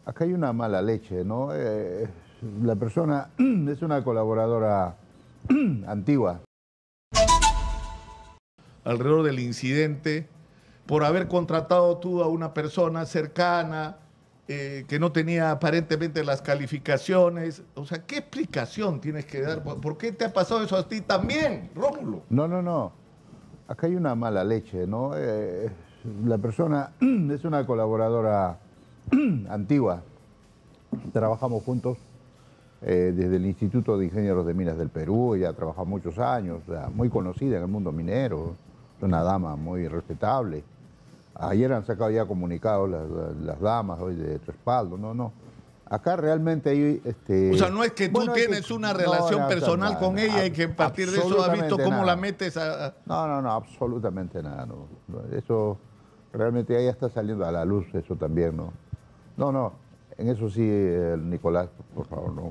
acá hay una mala leche, ¿no? La persona es una colaboradora antigua. Alrededor del incidente, por haber contratado tú a una persona cercana, que no tenía aparentemente las calificaciones. O sea, ¿qué explicación tienes que dar? ¿Por qué te ha pasado eso a ti también, Rómulo? No. Acá hay una mala leche, ¿no? La persona es una colaboradora antigua. Trabajamos juntos desde el Instituto de Ingenieros de Minas del Perú. Ella ha trabajado muchos años, o sea, muy conocida en el mundo minero. Es una dama muy respetable. Ayer han sacado ya comunicados las damas hoy de respaldo. No. Acá realmente hay... O sea, no es que tú tienes una relación personal con ella y que a partir de eso has visto cómo la metes a... No, absolutamente nada. No. Eso realmente ya está saliendo a la luz, eso también, ¿no? No, en eso sí, Nicolás, por favor, no.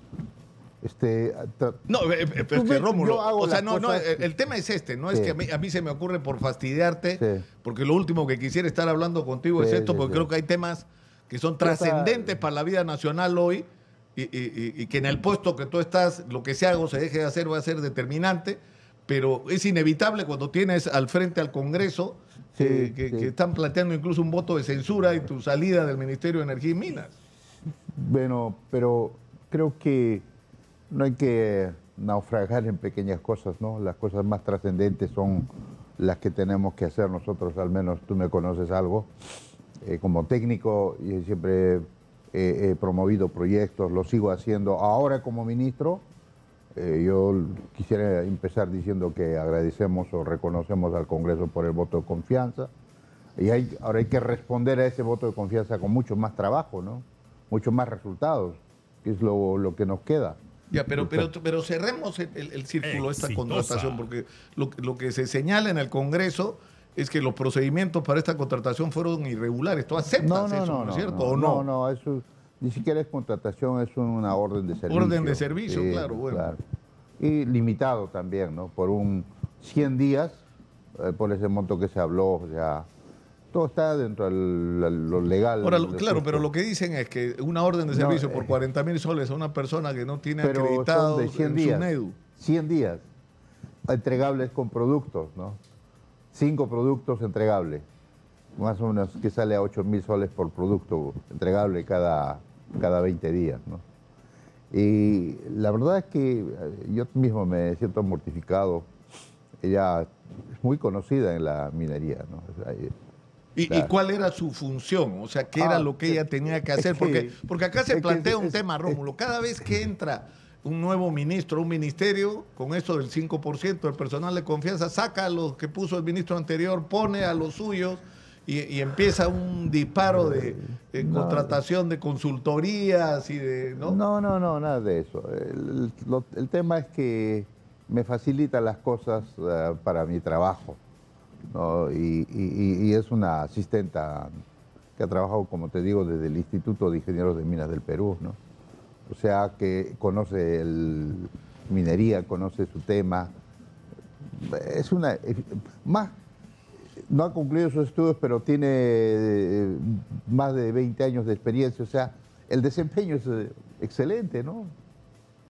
No, pero es que Rómulo, o sea, el tema es este, no es que a mí se me ocurre por fastidiarte, porque lo último que quisiera estar hablando contigo es esto, porque creo que hay temas que son trascendentes para la vida nacional hoy y que en el puesto que tú estás, lo que se haga o se deje de hacer va a ser determinante, pero es inevitable cuando tienes al frente al Congreso que están planteando incluso un voto de censura y tu salida del Ministerio de Energía y Minas. Bueno, pero creo que no hay que naufragar en pequeñas cosas, ¿no? Las cosas más trascendentes son las que tenemos que hacer nosotros, al menos tú me conoces algo. Como técnico, y siempre he promovido proyectos, lo sigo haciendo. Ahora como ministro, yo quisiera empezar diciendo que agradecemos o reconocemos al Congreso por el voto de confianza. Y ahora hay que responder a ese voto de confianza con mucho más trabajo, ¿no? Mucho más resultados, que es lo que nos queda. Ya, pero cerremos el círculo de esta contratación, porque lo que se señala en el Congreso es que los procedimientos para esta contratación fueron irregulares. ¿Tú aceptas eso, no es cierto? ¿O no? No, eso ni siquiera es contratación, es una orden de servicio. Orden de servicio, claro, bueno. Claro. Y limitado también, ¿no? Por 100 días, por ese monto que se habló, o sea, todo está dentro de lo legal. Ahora, claro, pero lo que dicen es que una orden de servicio por 40.000 soles a una persona que no tiene acreditado de 100 días, SUNEDU. 100 días entregables con productos, ¿no? 5 productos entregables, más o menos que sale a 8.000 soles por producto entregable cada 20 días, ¿no? Y la verdad es que yo mismo me siento mortificado. Ella es muy conocida en la minería, ¿no? O sea, ¿Y cuál era su función? O sea, ¿qué era lo que ella tenía que hacer? Porque acá se plantea un tema, Rómulo. Cada vez que entra un nuevo ministro, un ministerio, con esto del 5% del personal de confianza, saca a los que puso el ministro anterior, pone a los suyos y empieza un disparo de contratación de consultorías y de... ¿no? No, nada de eso. El tema es que me facilita las cosas para mi trabajo, ¿no? Y es una asistenta que ha trabajado, como te digo, desde el Instituto de Ingenieros de Minas del Perú, ¿no? O sea, que conoce minería, conoce su tema. No ha concluido sus estudios, pero tiene más de 20 años de experiencia. O sea, el desempeño es excelente, ¿no?